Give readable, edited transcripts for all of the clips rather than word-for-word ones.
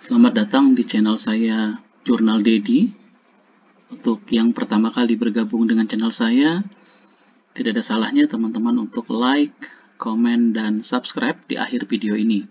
Selamat datang di channel saya, Jurnal Dedi. Untuk yang pertama kali bergabung dengan channel saya, tidak ada salahnya teman-teman untuk like, komen, dan subscribe di akhir video ini.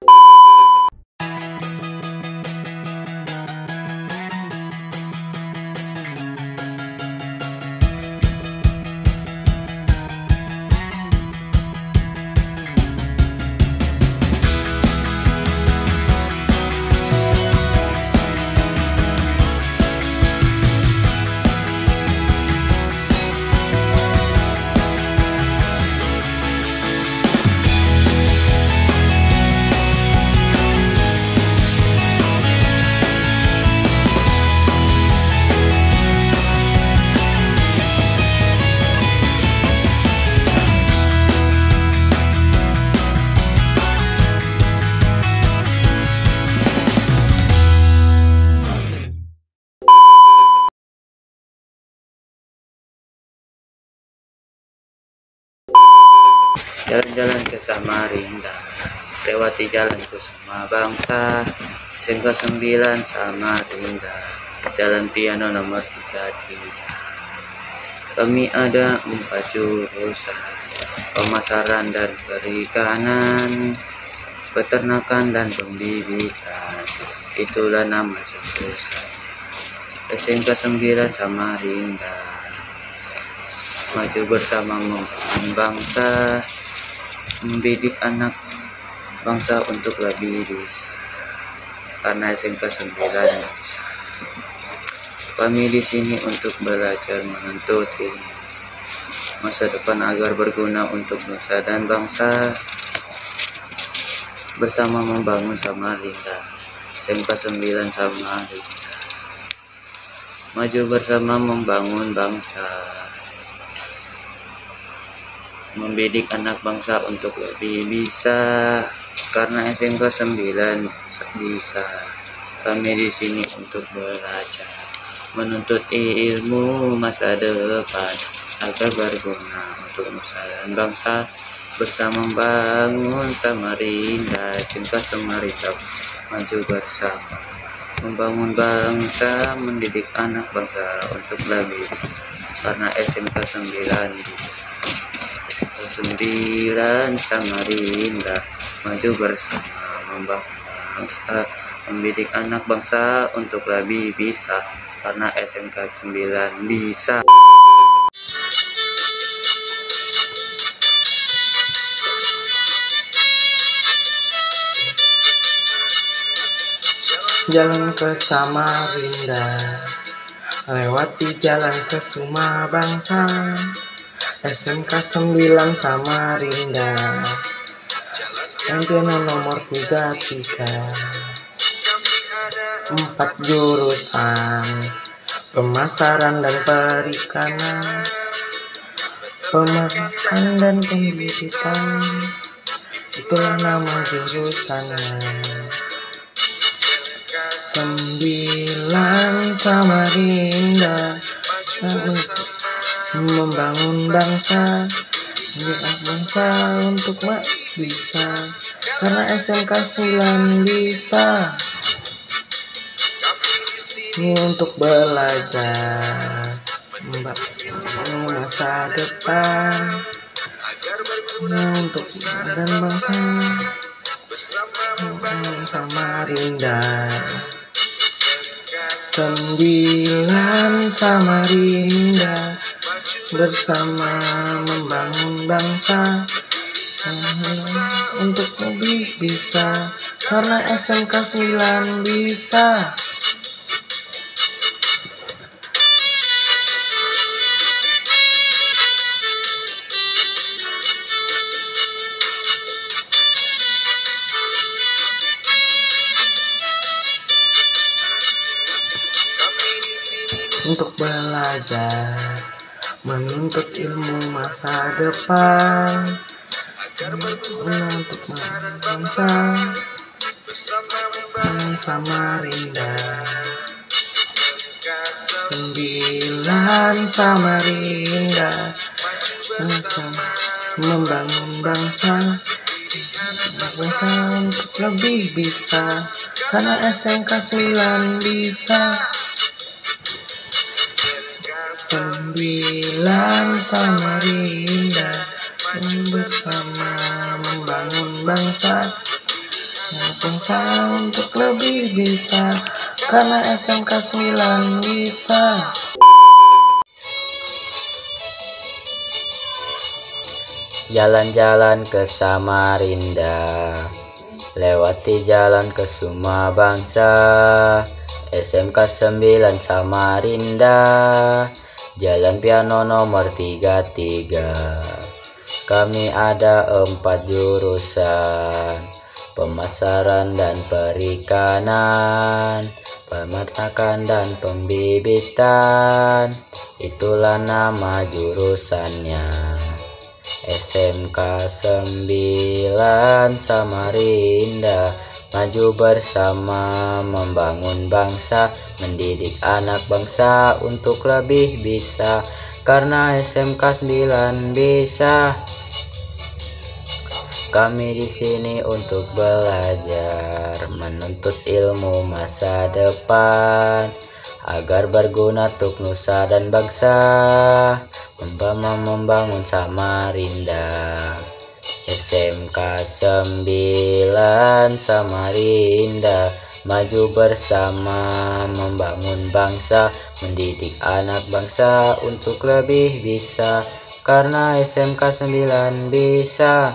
Jalan-jalan ke Samarinda, lewati jalan Kusuma Bangsa, SMK 9 Samarinda, Jalan Piano nomor 3. Kami ada 4 jurusan: pemasaran dan perikanan, peternakan dan pembibitan. Itulah nama jurusan SMK 9 Samarinda. Maju bersama membangun bangsa, mendidik anak bangsa untuk lebih bisa, karena SMK 9 bisa. Kami di sini untuk belajar menuntut ilmu masa depan agar berguna untuk nusa dan bangsa, bersama membangun Samarinda. SMK 9 Samarinda, maju bersama membangun bangsa, mendidik anak bangsa untuk lebih bisa, karena SMK 9 bisa. Kami di sini untuk belajar menuntut ilmu masa depan agar berguna untuk nusa dan bangsa, bersama membangun Samarinda. SMK Samarinda, maju bersama membangun bangsa, mendidik anak bangsa untuk lebih bisa, karena SMK 9 bisa. 9 Samarinda, maju bersama membangun bangsa, mendidik anak bangsa untuk lebih bisa, karena SMK 9 bisa. Jalan ke Samarinda, lewati jalan ke Kusuma Bangsa, SMK 9 Samarinda, Piano nomor 3. 4 jurusan: pemasaran dan perikanan, peternakan dan pembibitan. Itulah nama jurusannya. 9 Samarinda, membangun bangsa, mendidik bangsa untuk bisa, karena SMK 9 bisa. Ini untuk belajar masa depan untuk dan bangsa, Samarinda. 9 Samarinda, bersama membangun bangsa untuk lebih bisa, karena SMK 9 bisa. Untuk belajar menuntut ilmu masa depan, untuk bangsa, Samarinda. 9 Samarinda, membangun bangsa untuk lebih bisa, karena SMK 9 bisa. 9 Samarinda bersama membangun bangsa untuk lebih bisa, karena SMK 9 bisa. Jalan-jalan ke Samarinda, lewati jalan ke semua bangsa. SMK 9 Samarinda, Jalan Piano nomor 33. Kami ada 4 jurusan: pemasaran dan perikanan, peternakan dan pembibitan. Itulah nama jurusannya. SMK 9 Samarinda, maju bersama membangun bangsa, mendidik anak bangsa untuk lebih bisa, karena SMK 9 bisa. Kami di sini untuk belajar, menuntut ilmu masa depan, agar berguna untuk nusa dan bangsa, membangun Samarinda. SMK 9 Samarinda, maju bersama membangun bangsa, mendidik anak bangsa untuk lebih bisa, karena SMK 9 bisa.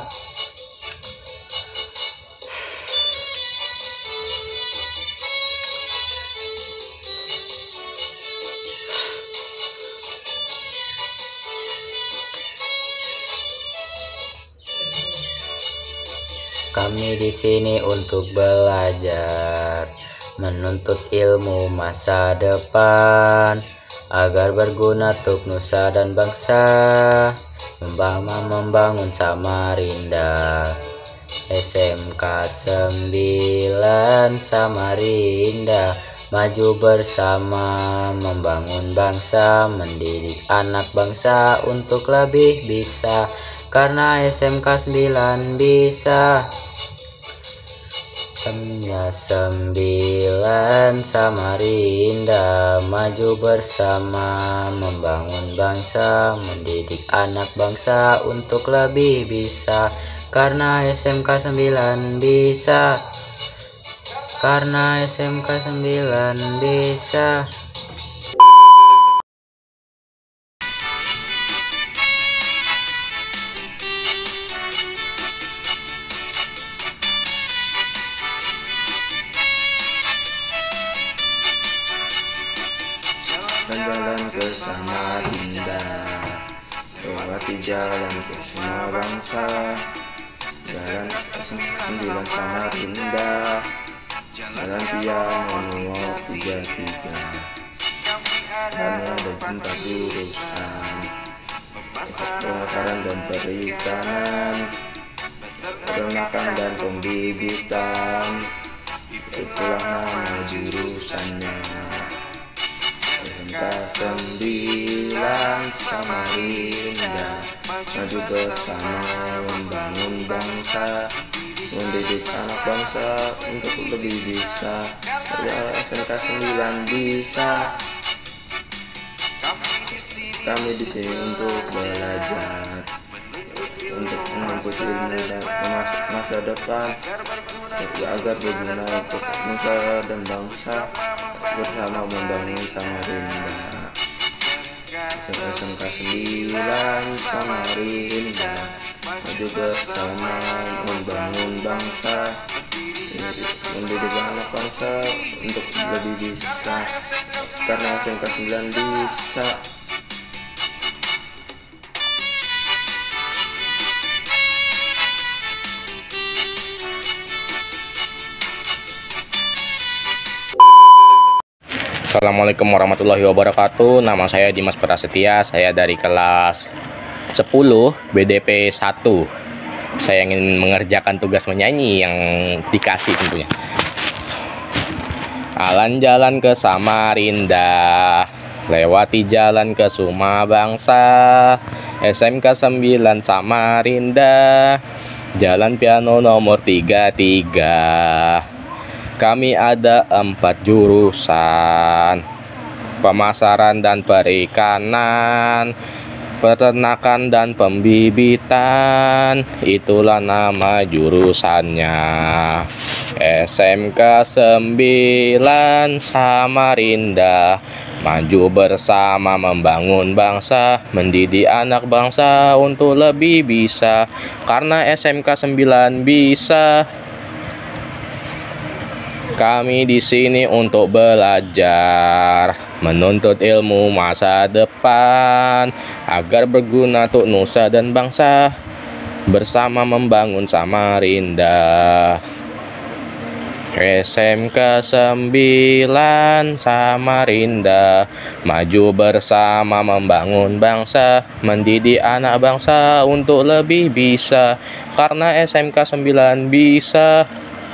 Kami di sini untuk belajar, menuntut ilmu masa depan, agar berguna untuk nusa dan bangsa, membangun Samarinda. SMK 9 Samarinda, maju bersama membangun bangsa, mendidik anak bangsa untuk lebih bisa, karena SMK 9 bisa. Karena 9 Samarinda, maju bersama membangun bangsa, mendidik anak bangsa untuk lebih bisa, karena SMK 9 bisa. Karena SMK 9 bisa. Jalan ke Samarinda, lewati jalan ke semua bangsa. Jalan ke 9 Samarinda, Jalan Piano nomor 33. Kami ada 4 jurusan: pemasaran dan perikanan, peternakan dan pembibitan. Itulah nama jurusannya. SMK 9 Samarinda, maju bersama membangun bangsa, mendidik anak bangsa untuk lebih bisa, karena SMK 9 bisa. Kami di sini untuk belajar, untuk menuntut ilmu dan masa depan, agar berguna untuk nusa dan bangsa, bersama membangun Samarinda. SMK 9 Samarinda, maju bersama membangun bangsa, mendidik anak bangsa untuk lebih bisa, karena SMK 9 bisa. Assalamualaikum warahmatullahi wabarakatuh. Nama saya Dimas Prasetya. Saya dari kelas 10 BDP 1. Saya ingin mengerjakan tugas menyanyi yang dikasih tentunya. Jalan ke Samarinda, lewati jalan ke semua bangsa. SMK 9 Samarinda, Jalan Piano nomor 33. Kami ada 4 jurusan: pemasaran dan perikanan, peternakan dan pembibitan. Itulah nama jurusannya. SMK 9 Samarinda, maju bersama membangun bangsa, mendidik anak bangsa untuk lebih bisa. Karena SMK 9 bisa, kami di sini untuk belajar, menuntut ilmu masa depan, agar berguna untuk nusa dan bangsa, bersama membangun Samarinda. SMK 9 Samarinda, maju bersama membangun bangsa, mendidik anak bangsa untuk lebih bisa. Karena SMK 9 bisa,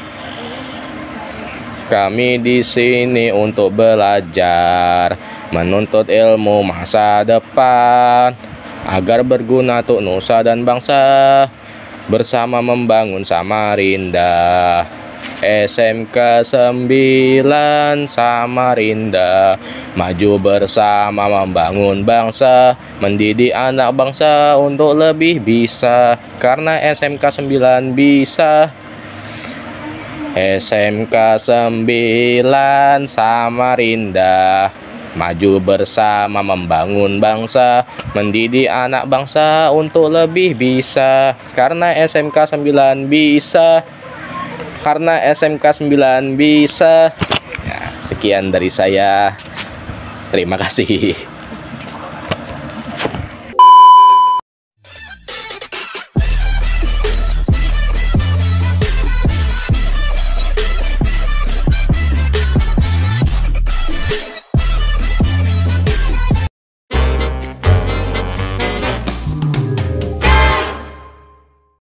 kami di sini untuk belajar, menuntut ilmu masa depan, agar berguna untuk nusa dan bangsa, bersama membangun Samarinda. SMK 9 Samarinda, maju bersama membangun bangsa, mendidik anak bangsa untuk lebih bisa. Karena SMK 9 bisa, SMK 9 Samarinda, maju bersama membangun bangsa, mendidik anak bangsa untuk lebih bisa. Karena SMK 9 bisa, karena SMK 9 bisa. Ya, sekian dari saya. Terima kasih.